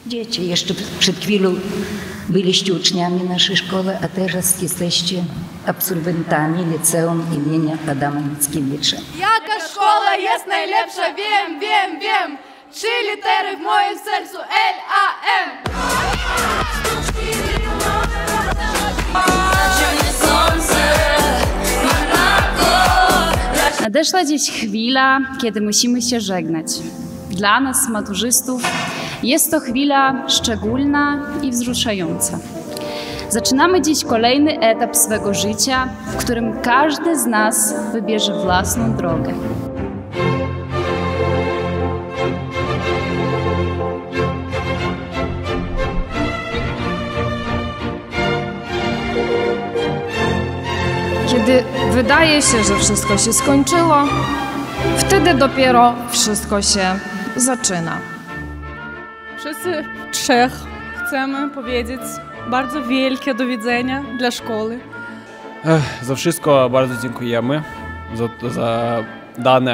Dzieci, jeszcze przed chwilą byliście uczniami naszej szkoły, a teraz jesteście absolwentami liceum imienia Adama Mickiewicza. Jaka szkoła jest najlepsza? Wiem, wiem, wiem. 3 litery w moim sercu LAM. Nadeszła dziś chwila, kiedy musimy się żegnać. Dla nas, maturzystów, jest to chwila szczególna i wzruszająca. Zaczynamy dziś kolejny etap swego życia, w którym każdy z nas wybierze własną drogę. Kiedy wydaje się, że wszystko się skończyło, wtedy dopiero wszystko się zaczyna. Wszyscy trzech chcemy powiedzieć bardzo wielkie do widzenia dla szkoły. Za wszystko bardzo dziękujemy za dane.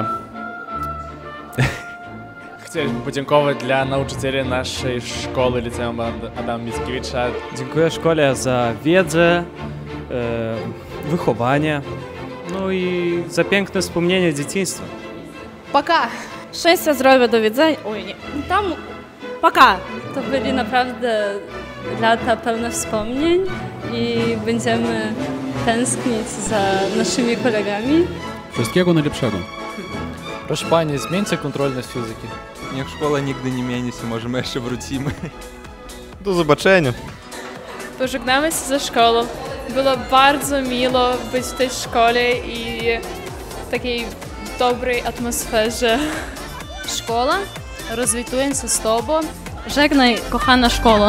Chcieliśmy podziękować dla nauczycieli naszej szkoły Liceum Adama Mickiewicza. Dziękuję szkole za wiedzę, wychowanie, no i za piękne wspomnienie dzieciństwa. Пока! Szczęścia, zdrowia, do widzenia. Oj, nie. Tam... Пока! To byli naprawdę lata pełne wspomnień i będziemy tęsknić za naszymi kolegami. Wszystkiego najlepszego. Proszę Pani, zmieńcie kontrolność fizyki. Niech szkoła nigdy nie mieni się, może my jeszcze wrócimy. Do zobaczenia. Pożegnamy się ze szkołą. Było bardzo miło być w tej szkole i w takiej dobrej atmosferze. Szkoła rozwituje się z Tobą. Żegnaj, kochana szkoła.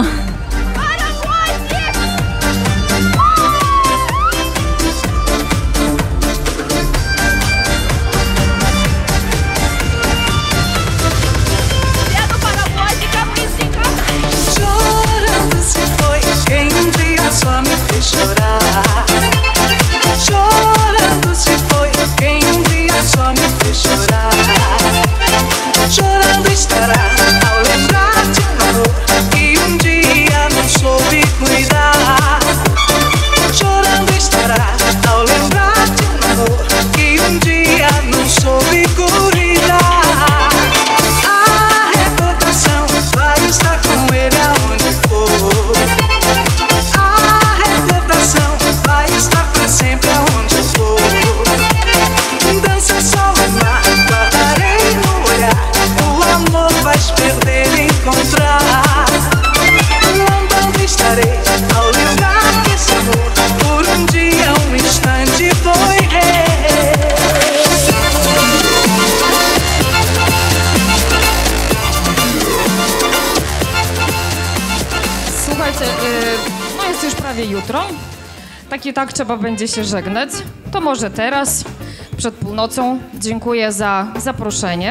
Chorando estará ao lembrar de um amor que dia não soube cuidar. Chorando estará ao lembrar de um amor que dia não soube cuidar. A recordação vai estar com ele aonde for. A recordação vai estar pra sempre aonde for. Dança só no mar, guardarei no olhar. O amor vais perder e encontrar. Lembrando estarei ao lembrar que esse amor por dia, instante foi Słuchajcie, no jest już prawie jutro. Tak i tak trzeba będzie się żegnać. To może teraz, przed północą, dziękuję za zaproszenie.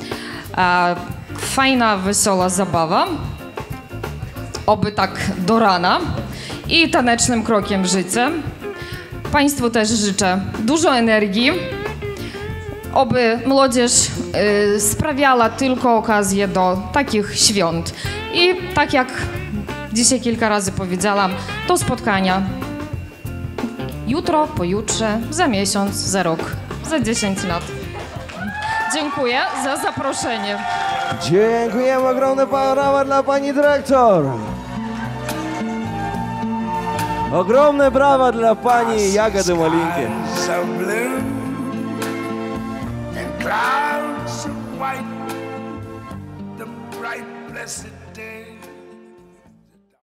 Fajna, wesoła zabawa. Oby tak do rana. I tanecznym krokiem życia. Państwu też życzę dużo energii. Oby młodzież sprawiała tylko okazję do takich świąt. I tak jak dzisiaj kilka razy powiedziałam, do spotkania jutro, pojutrze, za miesiąc, za rok, za 10 lat. Dziękuję za zaproszenie. Dziękujemy, ogromne brawa dla pani dyrektor. Ogromne brawa dla pani Jagody Malinki. clouds of white, the bright blessed day.